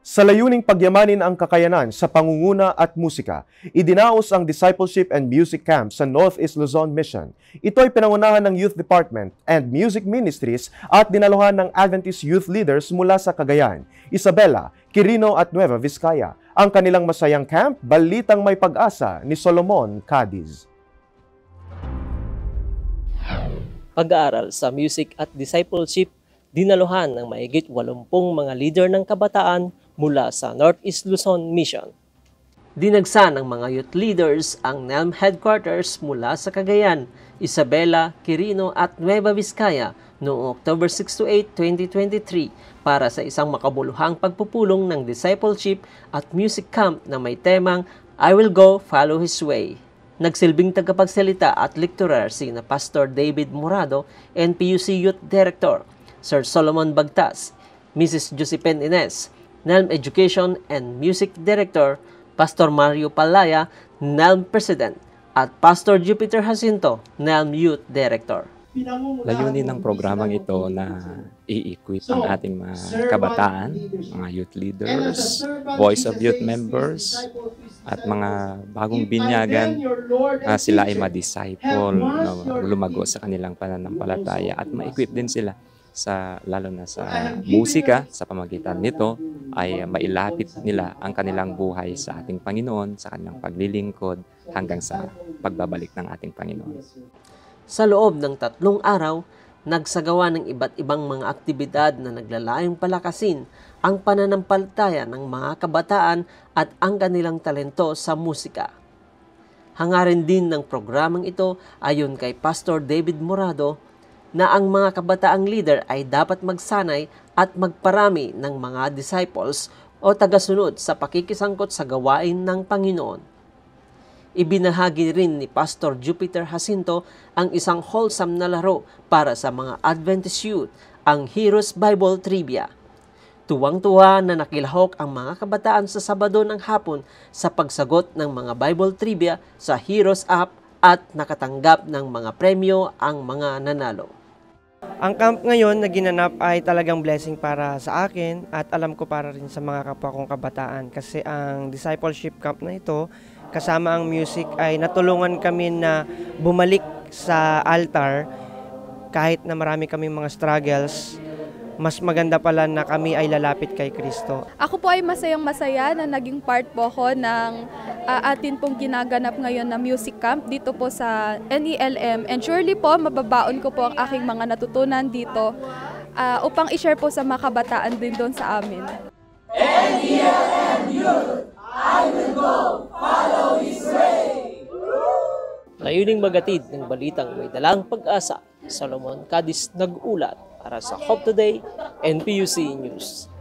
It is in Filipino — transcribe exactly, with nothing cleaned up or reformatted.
Sa layuning pagyamanin ang kakayanan sa pangunguna at musika, idinaos ang Discipleship and Music Camp sa Northeast Luzon Mission. Ito ay pinangunahan ng Youth Department and Music Ministries at dinaluhan ng Adventist Youth Leaders mula sa Cagayan, Isabela, Quirino at Nueva Vizcaya. Ang kanilang masayang camp, Balitang May Pag-asa ni Solomon Cadiz. Pag-aaral sa Music at Discipleship, dinaluhan ng mahigit walumpung mga leader ng kabataan mula sa Northeast Luzon Mission. Dinagsa ng mga youth leaders ang N E L M headquarters mula sa Cagayan, Isabela, Quirino at Nueva Vizcaya noong October six to eight, twenty twenty-three para sa isang makabuluhang pagpupulong ng discipleship at music camp na may temang I Will Go, Follow His Way. Nagsilbing tagapagsalita at lecturer si na Pastor David Morado, N P U C Youth Director, Sir Solomon Bagtas, Missus Josephine Ines, N E L M Education and Music Director, Pastor Mario Palaya, N E L M President, at Pastor Jupiter Jacinto, N E L M Youth Director. Layunin ng programang ito na i-equip ang ating mga kabataan, mga youth leaders, voice of youth members, at mga bagong binyagan na sila ay ma-disciple, no, lumago sa kanilang pananampalataya at ma-equip din sila sa lalo na sa musika. Sa pamagitan nito ay mailapit nila ang kanilang buhay sa ating Panginoon, sa kanilang paglilingkod hanggang sa pagbabalik ng ating Panginoon. Sa loob ng tatlong araw, nagsagawa ng iba't ibang mga aktibidad na naglalayong palakasin ang pananampalataya ng mga kabataan at ang kanilang talento sa musika. Hangarin din ng programang ito ayon kay Pastor David Morado na ang mga kabataang leader ay dapat magsanay at magparami ng mga disciples o tagasunod sa pakikisangkot sa gawain ng Panginoon. Ibinahagi rin ni Pastor Jupiter Jacinto ang isang wholesome na laro para sa mga Adventist youth, ang Heroes Bible Trivia. Tuwang-tuwa na nakilahok ang mga kabataan sa Sabado ng hapon sa pagsagot ng mga Bible Trivia sa Heroes app at nakatanggap ng mga premyo ang mga nanalo. Ang camp ngayon na ginanap ay talagang blessing para sa akin at alam ko para rin sa mga kapwa kong kabataan kasi ang discipleship camp na ito kasama ang music ay natulungan kami na bumalik sa altar kahit na marami kaming mga struggles. Mas maganda pala na kami ay lalapit kay Kristo. Ako po ay masayang masaya na naging part po ako ng uh, atin pong ginaganap ngayon na music camp dito po sa N E L M. And surely po, mababaon ko po ang aking mga natutunan dito uh, upang i-share po sa mga kabataan din doon sa amin. N E L M Youth, I will go, follow His way. Layuning magatid ng balitang may dalang pag-asa, Solomon Cadiz nag-ulat para sa Hope Today, N P U C News.